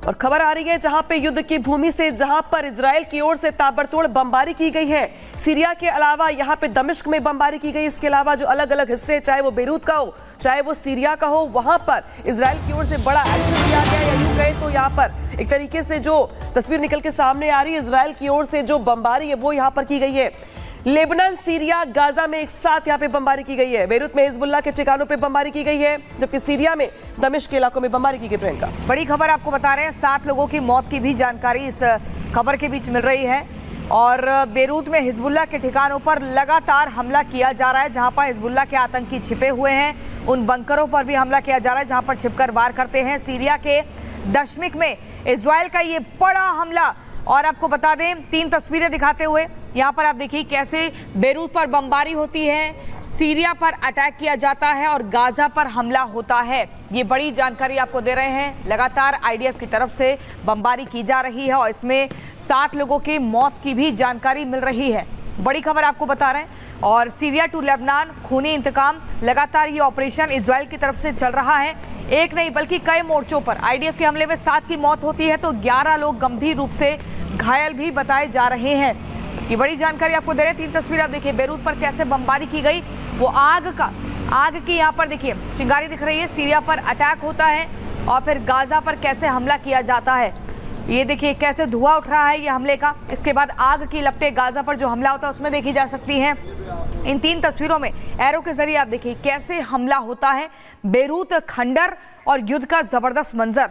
और खबर आ रही है जहां पे युद्ध की भूमि से, जहां पर इजराइल की ओर से ताबड़तोड़ बमबारी की गई है। सीरिया के अलावा यहां पे दमिश्क में बमबारी की गई। इसके अलावा जो अलग अलग हिस्से, चाहे वो बेरूत का हो, चाहे वो सीरिया का हो, वहां पर इजराइल की ओर से बड़ा एक्शन लिया गया। या यूं कहे तो यहाँ पर एक तरीके से जो तस्वीर निकल के सामने आ रही है, इजराइल की ओर से जो बमबारी है वो यहाँ पर की गई है। लेबनान, सीरिया, गाजा में एक साथ यहाँ पे बमबारी की गई है। बेरूत में हिजबुल्लाह के ठिकानों पे बमबारी की गई है, जबकि सीरिया में दमिश्क के इलाकों में बमबारी की गई। प्रियंका, बड़ी खबर आपको बता रहे हैं, 7 लोगों की मौत की भी जानकारी इस खबर के बीच मिल रही है। और बेरूत में हिजबुल्लाह के ठिकानों पर लगातार हमला किया जा रहा है। जहां पर हिजबुल्लाह के आतंकी छिपे हुए हैं, उन बंकरों पर भी हमला किया जा रहा है जहां पर छिपकर वार करते हैं। सीरिया के दमिश्क में इजराइल का ये बड़ा हमला। और आपको बता दें, 3 तस्वीरें दिखाते हुए यहाँ पर आप देखिए कैसे बेरूत पर बमबारी होती है, सीरिया पर अटैक किया जाता है और गाजा पर हमला होता है। ये बड़ी जानकारी आपको दे रहे हैं। लगातार आईडीएफ की तरफ से बमबारी की जा रही है और इसमें 7 लोगों की मौत की भी जानकारी मिल रही है। बड़ी खबर आपको बता रहे हैं। और सीरिया टू लेबनान खूनी इंतकाम, लगातार ये ऑपरेशन इजराइल की तरफ से चल रहा है। एक नहीं बल्कि कई मोर्चों पर आईडीएफ के हमले में 7 की मौत होती है तो 11 लोग गंभीर रूप से घायल भी बताए जा रहे हैं। ये बड़ी जानकारी आपको दे रहे हैं। 3 तस्वीरें आप देखिए, बेरूत पर कैसे बमबारी की गई, वो आग की यहाँ पर देखिए चिंगारी दिख रही है। सीरिया पर अटैक होता है और फिर गाजा पर कैसे हमला किया जाता है। ये देखिए कैसे धुआं उठ रहा है ये हमले का। इसके बाद आग की लपटें गाजा पर जो हमला होता है उसमें देखी जा सकती हैं। इन 3 तस्वीरों में एरो के जरिए आप देखिए कैसे हमला होता है। बेरूत, खंडर और युद्ध का जबरदस्त मंजर।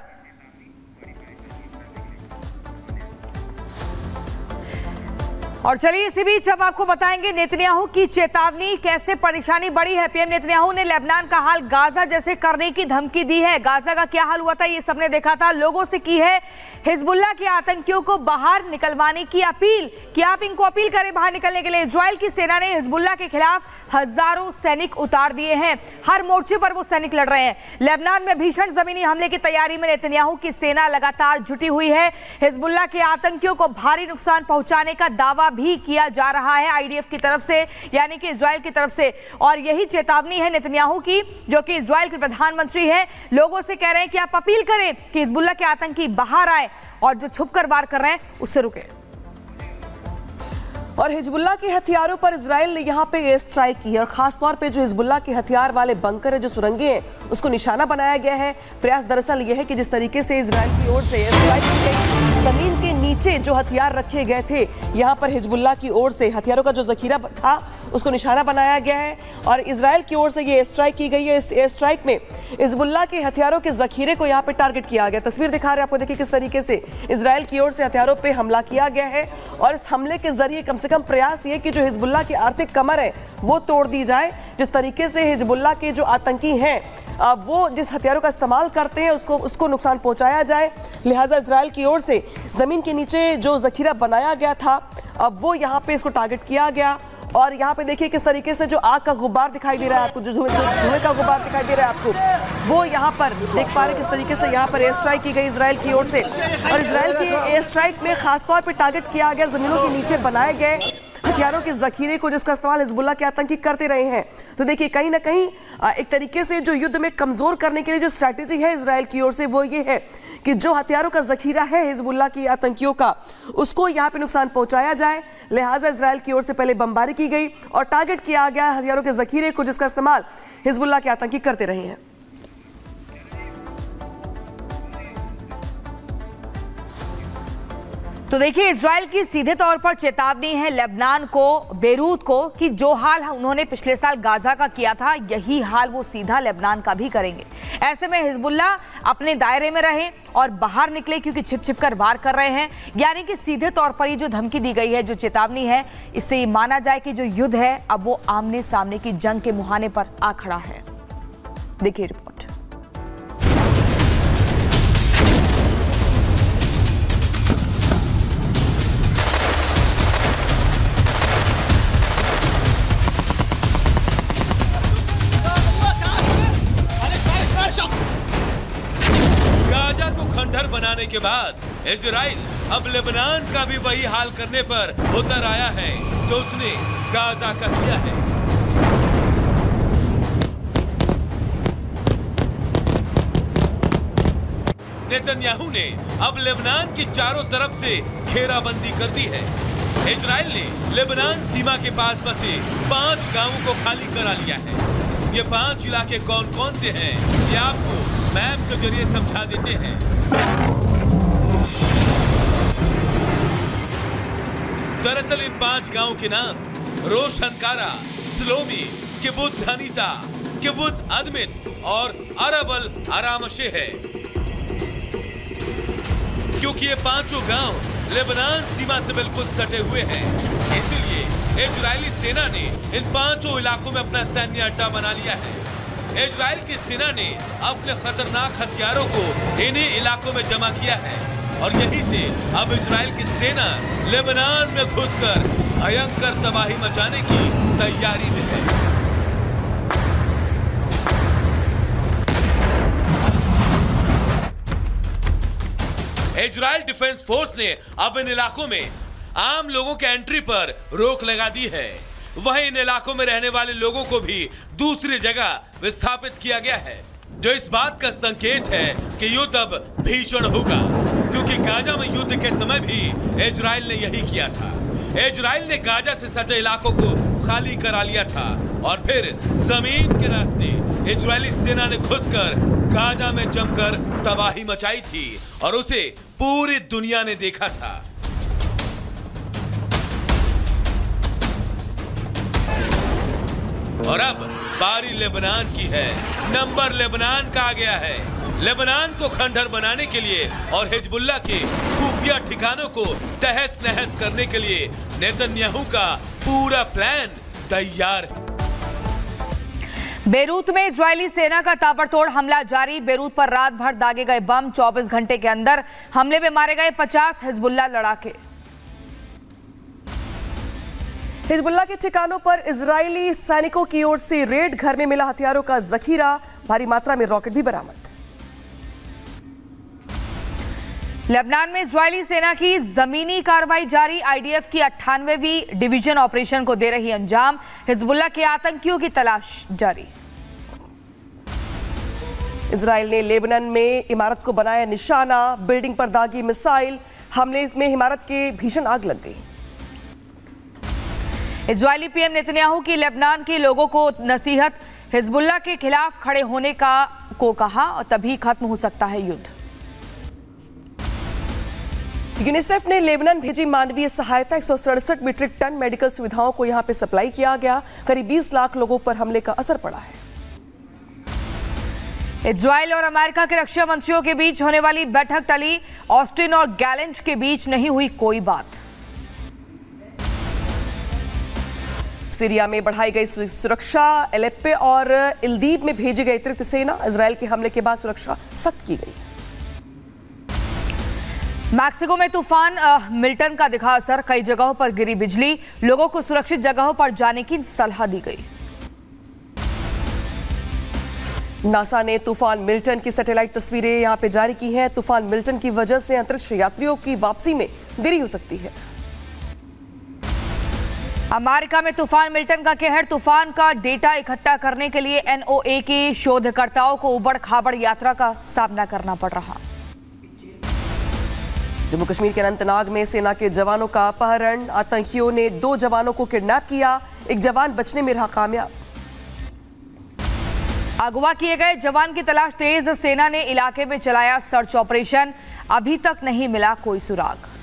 और चलिए इसी बीच अब आपको बताएंगे नेतन्याहू की चेतावनी, कैसे परेशानी बढ़ी है। पीएम नेतन्याहू ने लेबनान का हाल गाजा जैसे करने की धमकी दी है। गाजा का क्या हाल हुआ था ये सबने देखा था। लोगों से की है हिजबुल्लाह के आतंकियों को बाहर निकलवाने की अपील कि आप इनको अपील करें बाहर निकलने के लिए। इजराइल की सेना ने हिजबुल्लाह के खिलाफ हजारों सैनिक उतार दिए हैं। हर मोर्चे पर वो सैनिक लड़ रहे हैं। लेबनान में भीषण जमीनी हमले की तैयारी में नेतन्याहू की सेना लगातार जुटी हुई है। हिजबुल्लाह के आतंकियों को भारी नुकसान पहुंचाने का दावा भी किया जा रहा है आईडीएफ की तरफ से, यानी कि इजराइल की तरफ से। और यही चेतावनी है नेतन्याहू की, जो कि इजराइल के प्रधानमंत्री हैं। लोगों से कह रहे हैं कि आप अपील करें कि हिजबुल्लाह के आतंकी बाहर आए और जो छुपकर वार कर रहे हैं उससे रुके। और हिजबुल्लाह के हथियारों पर इजराइल ने यहाँ पे एयर स्ट्राइक की है और खासतौर पे जो हिजबुल्लाह के हथियार वाले बंकर है, जो सुरंगें हैं, उसको निशाना बनाया गया है। प्रयास दरअसल ये है कि जिस तरीके से इजराइल की ओर से एयर स्ट्राइक की गई, जमीन के नीचे जो हथियार रखे गए थे, यहाँ पर हिजबुल्लाह की ओर से हथियारों का जो जखीरा था उसको निशाना बनाया गया है और इजराइल की ओर से ये एयर स्ट्राइक की गई है। इस एयर स्ट्राइक में हिजबुल्लाह के हथियारों के जखीरे को यहाँ पे टारगेट किया गया। तस्वीर दिखा रहे हैं आपको, देखिए किस तरीके से इजराइल की ओर से हथियारों पे हमला किया गया है। और इस हमले के जरिए कम से कम प्रयास ये कि जो हिजबुल्लाह की आर्थिक कमर है वो तोड़ दी जाए। जिस तरीके से हिजबुल्लाह के जो आतंकी हैं वो जिस हथियारों का इस्तेमाल करते हैं उसको नुकसान पहुंचाया जाए। लिहाजा इजराइल की ओर से जमीन के नीचे जो जखीरा बनाया गया था वो यहाँ पे इसको टारगेट किया गया। और यहाँ पे देखिए किस तरीके से जो आग का गुब्बार दिखाई दे रहा है आपको, जो धुएं का गुब्बार दिखाई दे रहा है आपको, वो यहाँ पर देख पा रहे किस तरीके से यहाँ पर एयर स्ट्राइक की गई इजराइल की ओर से। और इजराइल की एयर स्ट्राइक में खासतौर पर टारगेट किया गया जमीनों के नीचे बनाए गए हथियारों के जखीरे को, जिसका इस्तेमाल हिजबुल्लाह के आतंकी करते रहे हैं। तो देखिए कहीं ना कहीं एक तरीके से जो युद्ध में कमजोर करने के लिए जो स्ट्रैटेजी है इजराइल की ओर से वो ये है कि जो हथियारों का जखीरा है हिजबुल्लाह की आतंकियों का, उसको यहाँ पे नुकसान पहुंचाया जाए। लिहाजा इजराइल की ओर से पहले बमबारी की गई और टारगेट किया गया हथियारों के जखीरे को, जिसका इस्तेमाल हिजबुल्लाह के आतंकी करते रहे हैं। तो देखिए इजराइल की सीधे तौर पर चेतावनी है लेबनान को, बेरूत को, कि जो हाल उन्होंने पिछले साल गाजा का किया था यही हाल वो सीधा लेबनान का भी करेंगे। ऐसे में हिजबुल्लाह अपने दायरे में रहे और बाहर निकले, क्योंकि छिप छिप कर वार कर रहे हैं। यानी कि सीधे तौर पर ये जो धमकी दी गई है, जो चेतावनी है, इससे ये माना जाए कि जो युद्ध है अब वो आमने सामने की जंग के मुहाने पर आ खड़ा है। देखिए रिपोर्ट। खंडर बनाने के बाद इजराइल अब लेबनान का भी वही हाल करने पर उतर आया है जो उसने गाजा का किया है। नेतन्याहू ने अब लेबनान की चारों तरफ से घेराबंदी कर दी है। इजराइल ने लेबनान सीमा के पास बसे 5 गांवों को खाली करा लिया है। ये 5 इलाके कौन कौन से हैं, ये आपको मैप के जरिए समझा देते हैं। दरअसल इन 5 गांवों के नाम रोशनकारा, स्लोमी, किबुत्ज हनीता, किबुत्ज अदमित और अरबल आरामशे है। क्योंकि ये 5 गांव लेबनान सीमा से बिल्कुल सटे हुए हैं, इसलिए इजरायली सेना ने इन 5 इलाकों में अपना सैन्य अड्डा बना लिया है। इजरायल की सेना ने अपने खतरनाक हथियारों को इन्हीं इलाकों में जमा किया है और यहीं से अब इजरायल की सेना लेबनान में घुसकर भयंकर तबाही मचाने की तैयारी में है। इजरायल डिफेंस फोर्स ने अब इन इलाकों में आम लोगों के एंट्री पर रोक लगा दी है। वहीं इन इलाकों में रहने वाले लोगों को भी दूसरी जगह विस्थापित किया गया है, जो इस बात का संकेत है कि युद्ध अब भीषण होगा। क्योंकि गाजा में युद्ध के समय भी इजरायल ने यही किया था। इजरायल ने गाजा से सटे इलाकों को खाली करा लिया था और फिर जमीन के रास्ते इजरायली सेना ने घुसकर गाजा में जमकर तबाही मचाई थी और उसे पूरी दुनिया ने देखा था। और अब बारी लेबनान की है। नंबर लेबनान का आ गया है। लेबनान को खंडहर बनाने के लिए और हिजबुल्लाह के खुफिया ठिकानों को तहस नहस करने के लिए नेतन्याहू का पूरा प्लान तैयार है। बेरूत में इजरायली सेना का ताबड़तोड़ हमला जारी। बेरूत पर रात भर दागे गए बम, 24 घंटे के अंदर हमले में मारे गए 50 हिजबुल्लाह लड़ाके। हिजबुल्लाह के ठिकानों पर इजरायली सैनिकों की ओर से रेड, घर में मिला हथियारों का जखीरा, भारी मात्रा में रॉकेट भी बरामद। लेबनान में इजरायली सेना की जमीनी कार्रवाई जारी। आईडीएफ की 98वीं डिवीजन ऑपरेशन को दे रही अंजाम। हिजबुल्लाह के आतंकियों की तलाश जारी। इजरायल ने लेबनान में इमारत को बनाया निशाना, बिल्डिंग पर दागी मिसाइल। हमले में इमारत के भीषण आग लग गई। इजरायली पीएम नेतन्याहू की लेबनान के लोगों को नसीहत, हिजबुल्लाह के खिलाफ खड़े होने को कहा और तभी खत्म हो सकता है युद्ध। यूनिसेफ ने लेबनान भेजी मानवीय सहायता। 167 मीट्रिक टन मेडिकल सुविधाओं को यहां पे सप्लाई किया गया। करीब 20 लाख लोगों पर हमले का असर पड़ा है। इजरायल और अमेरिका के रक्षा मंत्रियों के बीच होने वाली बैठक टली। ऑस्टिन और गैलेंट के बीच नहीं हुई कोई बात। सीरिया में बढ़ाई गई सुरक्षा। एलेप्पो और इदलिब में भेजी गई अतिरिक्त सेना। इजरायल के हमले के बाद सुरक्षा सख्त की गई। मैक्सिको में तूफान मिल्टन का दिखा असर। कई जगहों पर गिरी बिजली। लोगों को सुरक्षित जगहों पर जाने की सलाह दी गई। नासा ने तूफान मिल्टन की सैटेलाइट तस्वीरें यहां पे जारी की हैं। तूफान मिल्टन की वजह से अंतरिक्ष यात्रियों की वापसी में देरी हो सकती है। अमेरिका में तूफान मिल्टन का कहर। तूफान का डेटा इकट्ठा करने के लिए एनओए के शोधकर्ताओं को उबड़ खाबड़ यात्रा का सामना करना पड़ रहा। जम्मू कश्मीर के अनंतनाग में सेना के जवानों का अपहरण। आतंकियों ने 2 जवानों को किडनैप किया। एक जवान बचने में रहा कामयाब। अगवा किए गए जवान की तलाश तेज। सेना ने इलाके में चलाया सर्च ऑपरेशन। अभी तक नहीं मिला कोई सुराग।